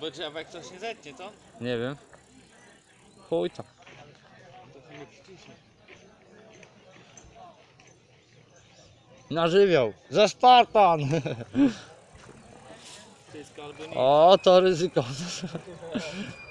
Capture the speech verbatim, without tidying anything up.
Bo drzewa jak coś nie zetnie, to? Nie wiem. Chuj tam. To chwilę przyciśnie. Na żywioł. Za Spartan! Wszystko albo nie. O, to ryzykowne.